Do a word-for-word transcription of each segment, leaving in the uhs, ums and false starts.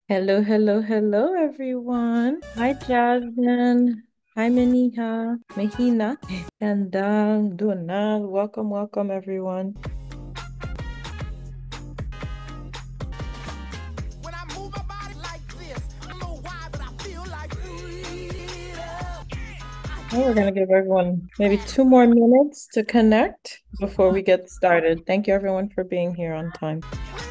Hello, hello, hello, everyone. Hi, Jasmine. Hi, Meniha, Mahina, and um, Donal. Welcome, welcome, everyone. When I move my body like this, I don't know why, but I feel like freedom. Well, we're going to give everyone maybe two more minutes to connect before we get started. Thank you, everyone, for being here on time.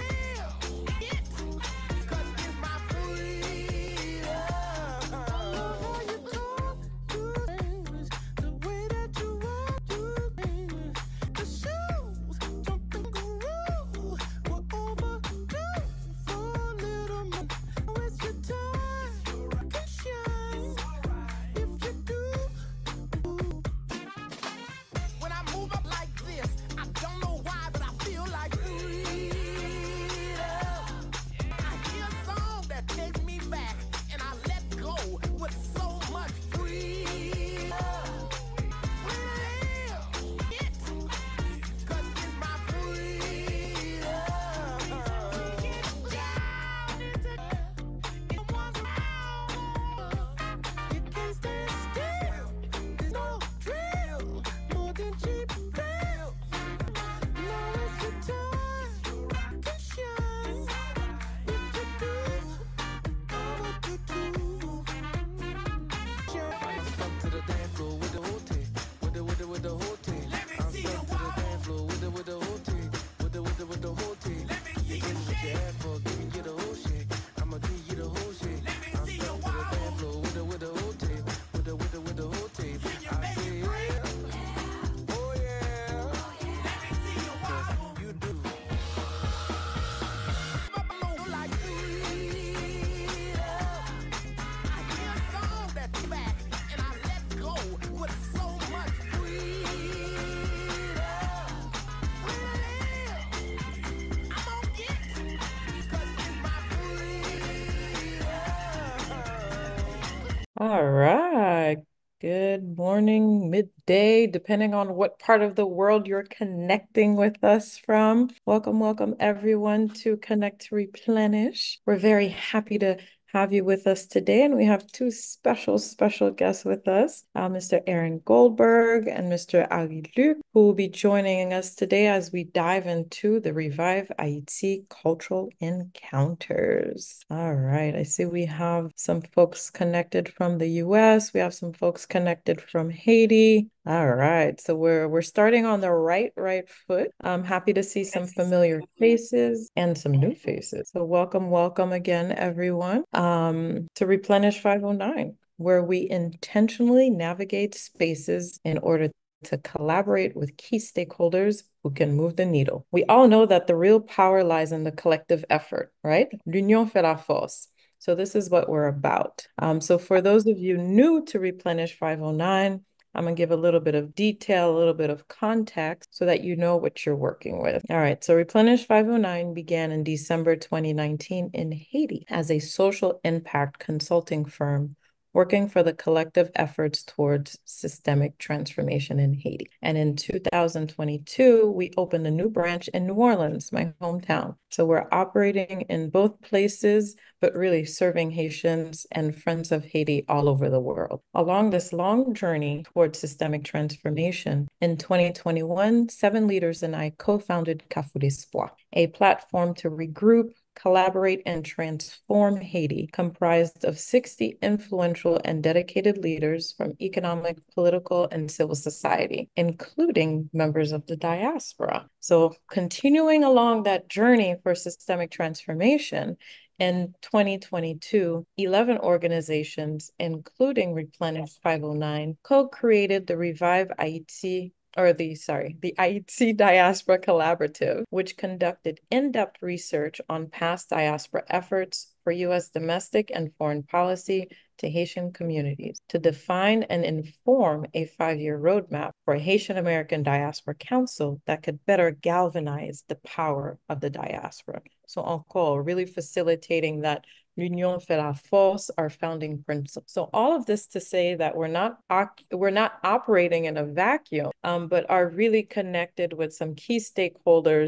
All right. Good morning, midday, depending on what part of the world you're connecting with us from. Welcome, welcome everyone to Connect to Replenish. We're very happy to have you with us today, and we have two special, special guests with us, uh, Mister Aaron Goldberg and Mister Ali Luc, who will be joining us today as we dive into the Revive Haiti Cultural Encounters. All right, I see we have some folks connected from the U S. We have some folks connected from Haiti. All right, so we're we're starting on the right right foot. I'm happy to see some familiar faces and some new faces. So welcome, welcome again, everyone, um, to Replenish five oh nine, where we intentionally navigate spaces in order to collaborate with key stakeholders who can move the needle. We all know that the real power lies in the collective effort, right? L'union fait la force. So this is what we're about. Um, so for those of you new to Replenish five oh nine, I'm going to give a little bit of detail, a little bit of context so that you know what you're working with. All right, so Replenish five oh nine began in December twenty nineteen in Haiti as a social impact consulting firm working for the collective efforts towards systemic transformation in Haiti. And in two thousand twenty-two, we opened a new branch in New Orleans, my hometown. So we're operating in both places, but really serving Haitians and friends of Haiti all over the world. Along this long journey towards systemic transformation, in twenty twenty-one, seven leaders and I co-founded Cafou d'Espoir, a platform to regroup, collaborate, and transform Haiti, comprised of sixty influential and dedicated leaders from economic, political, and civil society, including members of the diaspora. So continuing along that journey for systemic transformation, in twenty twenty-two, eleven organizations, including Replenish five oh nine, co-created the Revive Haiti or the, sorry, the Haiti Diaspora Collaborative, which conducted in-depth research on past diaspora efforts for U S domestic and foreign policy to Haitian communities to define and inform a five-year roadmap for a Haitian American Diaspora Council that could better galvanize the power of the diaspora. So encore, really facilitating that L'union fait la force, our founding principle. So all of this to say that we're not we're not operating in a vacuum, um, but are really connected with some key stakeholders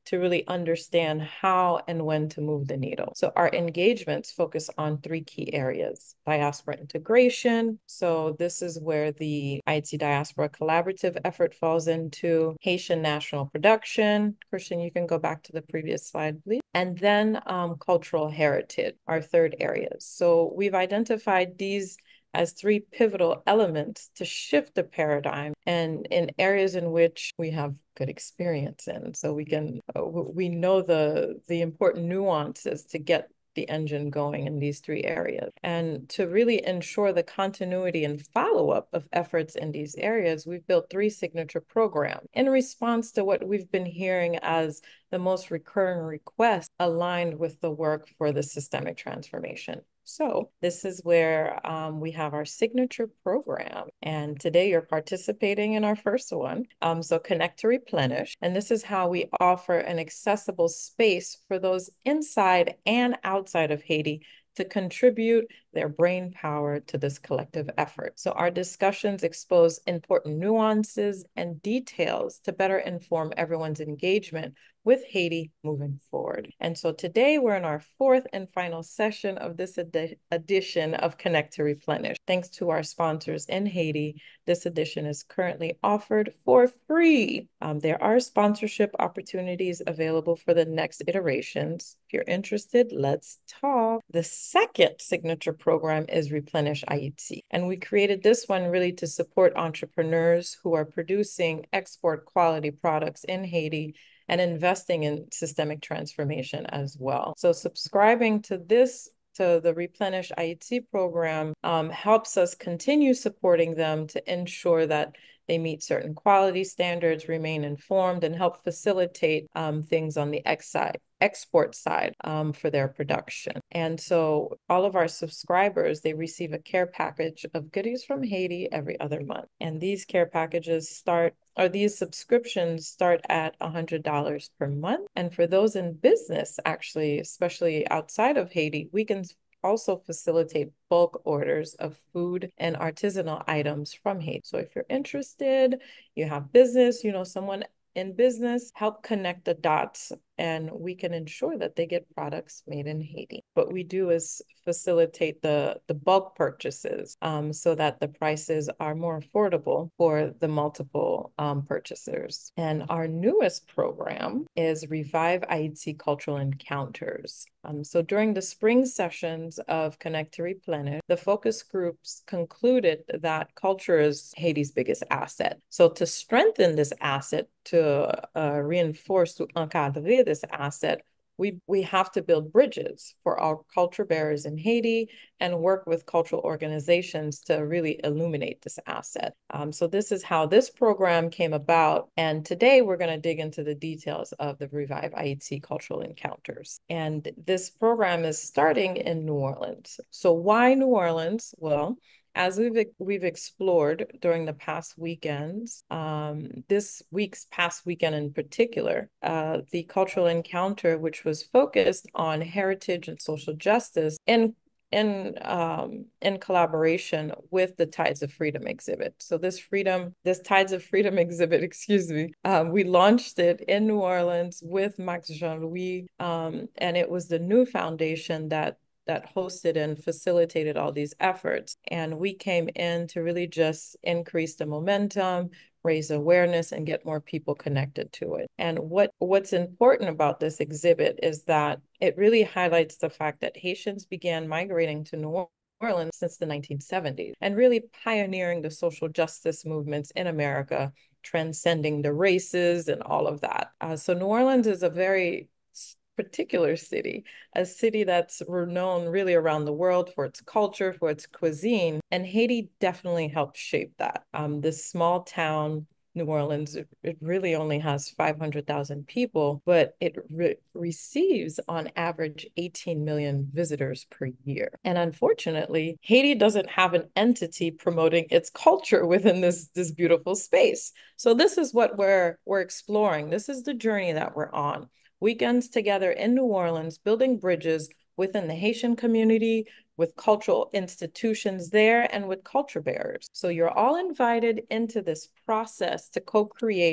to really understand how and when to move the needle. So our engagements focus on three key areas: diaspora integration. So this is where the Haiti Diaspora Collaborative effort falls into. Haitian national production. Christian, you can go back to the previous slide, please. And then um, cultural heritage, our third areas. So we've identified these as three pivotal elements to shift the paradigm and in areas in which we have good experience in. So we can, uh, we know the, the important nuances to get the engine going in these three areas. And to really ensure the continuity and follow-up of efforts in these areas, we've built three signature programs in response to what we've been hearing as the most recurring requests aligned with the work for the systemic transformation. So this is where um, we have our signature program. And today you're participating in our first one. Um, so Connect to Replenish. And this is how we offer an accessible space for those inside and outside of Haiti to contribute their brain power to this collective effort. So our discussions expose important nuances and details to better inform everyone's engagement with Haiti moving forward. And so today we're in our fourth and final session of this edi edition of Connect to Replenish. Thanks to our sponsors in Haiti, this edition is currently offered for free. Um, there are sponsorship opportunities available for the next iterations. If you're interested, let's talk. The second signature program is Replenish Haiti. And we created this one really to support entrepreneurs who are producing export quality products in Haiti and investing in systemic transformation as well. So subscribing to this, to the Replenish Haiti program, um, helps us continue supporting them to ensure that they meet certain quality standards, remain informed, and help facilitate um, things on the X side. export side um, for their production. And so all of our subscribers, they receive a care package of goodies from Haiti every other month. And these care packages start, or these subscriptions start at one hundred dollars per month. And for those in business, actually, especially outside of Haiti, we can also facilitate bulk orders of food and artisanal items from Haiti. So if you're interested, you have business, you know, someone in business, help connect the dots, and we can ensure that they get products made in Haiti. What we do is facilitate the, the bulk purchases um, so that the prices are more affordable for the multiple um, purchasers. And our newest program is Revive Haiti Cultural Encounters. Um, so during the spring sessions of Connect to Replenish, the focus groups concluded that culture is Haiti's biggest asset. So to strengthen this asset, to uh, reinforce, to encadrer this asset, we, we have to build bridges for our culture bearers in Haiti and work with cultural organizations to really illuminate this asset. Um, so this is how this program came about. And today we're going to dig into the details of the Revive Haiti Cultural Encounters. And this program is starting in New Orleans. So why New Orleans? Well, as we've we've explored during the past weekends, um, this week's past weekend in particular, uh, the cultural encounter, which was focused on heritage and social justice in in um, in collaboration with the Tides of Freedom exhibit. So this freedom, this Tides of Freedom exhibit, excuse me, um, we launched it in New Orleans with Max Jean-Louis, um, and it was the New Foundation that that hosted and facilitated all these efforts. And we came in to really just increase the momentum, raise awareness, and get more people connected to it. And what, what's important about this exhibit is that it really highlights the fact that Haitians began migrating to New Orleans since the nineteen seventies and really pioneering the social justice movements in America, transcending the races and all of that. Uh, so New Orleans is a very particular city, a city that's renowned really around the world for its culture, for its cuisine, and Haiti definitely helped shape that. Um, this small town, New Orleans, it, it really only has five hundred thousand people, but it re receives on average eighteen million visitors per year. And unfortunately, Haiti doesn't have an entity promoting its culture within this, this beautiful space. So this is what we're, we're exploring. This is the journey that we're on. Weekends together in New Orleans, building bridges within the Haitian community, with cultural institutions there, and with culture bearers. So you're all invited into this process to co-create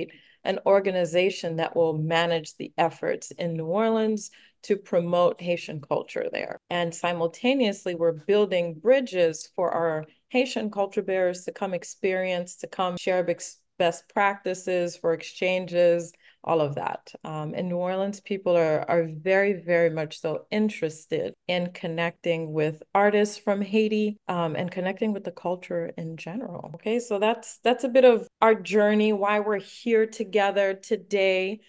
an organization that will manage the efforts in New Orleans to promote Haitian culture there. And simultaneously, we're building bridges for our Haitian culture bearers to come experience, to come share best practices for exchanges, all of that. Um, in New Orleans, people are, are very, very much so interested in connecting with artists from Haiti um, and connecting with the culture in general. Okay, so that's that's a bit of our journey, why we're here together today.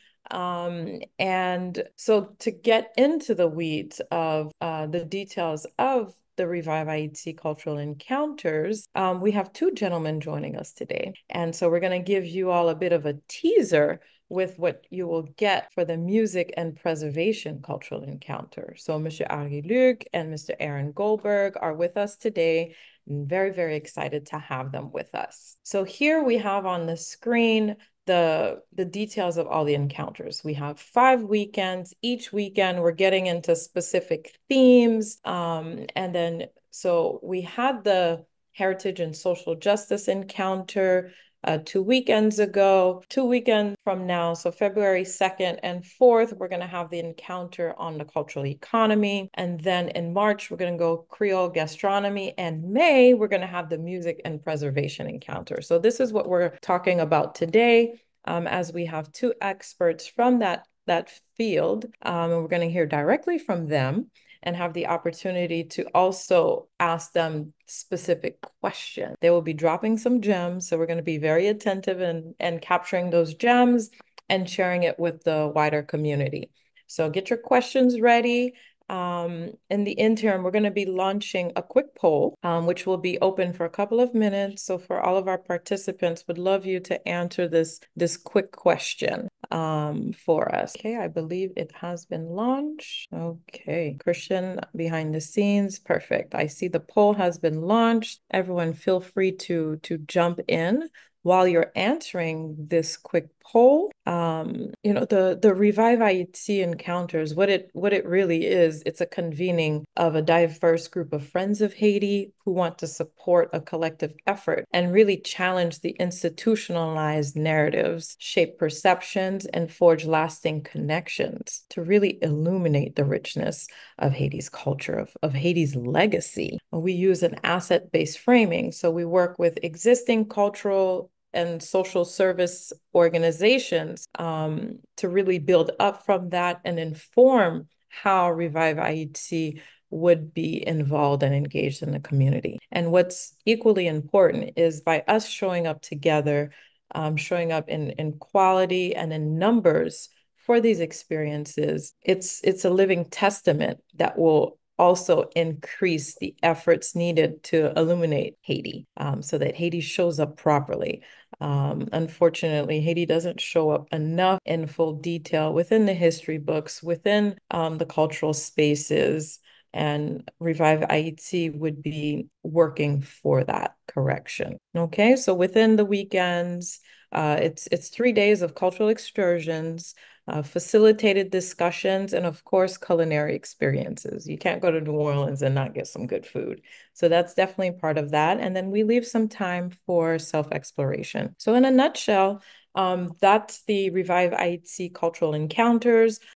Um, and so to get into the weeds of uh, the details of the Revive Haiti Cultural Encounters, um, we have two gentlemen joining us today. And so we're going to give you all a bit of a teaser with what you will get for the Music and Preservation Cultural Encounter. So Mister Henri Luc and Mister Aaron Goldberg are with us today. I'm very, very excited to have them with us. So here we have on the screen the, the details of all the encounters. We have five weekends. Each weekend, we're getting into specific themes. Um, and then, so we had the Heritage and Social Justice Encounter Uh, two weekends ago, two weekends from now. So February second and fourth, we're going to have the encounter on the cultural economy. And then in March, we're going to go Creole gastronomy. And May, we're going to have the music and preservation encounter. So this is what we're talking about today, um, as we have two experts from that, that field. Um, and we're going to hear directly from them and have the opportunity to also ask them specific questions. They will be dropping some gems, so we're going to be very attentive and, and capturing those gems and sharing it with the wider community. So get your questions ready. Um, in the interim, we're going to be launching a quick poll, um, which will be open for a couple of minutes. So for all of our participants, would love you to answer this, this quick question um, for us. Okay, I believe it has been launched. Okay, Christian behind the scenes, perfect. I see the poll has been launched. Everyone feel free to, to jump in. While you're answering this quick poll, um, you know, the, the Revive Haiti Encounters, what it, what it really is, it's a convening of a diverse group of friends of Haiti who want to support a collective effort and really challenge the institutionalized narratives, shape perceptions, and forge lasting connections to really illuminate the richness of Haiti's culture, of, of Haiti's legacy. We use an asset-based framing, so we work with existing cultural and social service organizations um, to really build up from that and inform how Revive Haiti would be involved and engaged in the community. And what's equally important is by us showing up together, um, showing up in, in quality and in numbers for these experiences, it's, it's a living testament that will also increase the efforts needed to illuminate Haiti um, so that Haiti shows up properly. Um, unfortunately, Haiti doesn't show up enough in full detail within the history books, within um, the cultural spaces, and Revive Haiti would be working for that correction. Okay, so within the weekends, uh, it's it's three days of cultural excursions, uh, facilitated discussions, and of course, culinary experiences. You can't go to New Orleans and not get some good food. So that's definitely part of that. And then we leave some time for self-exploration. So in a nutshell, um, that's the Revive Haiti Cultural Encounters.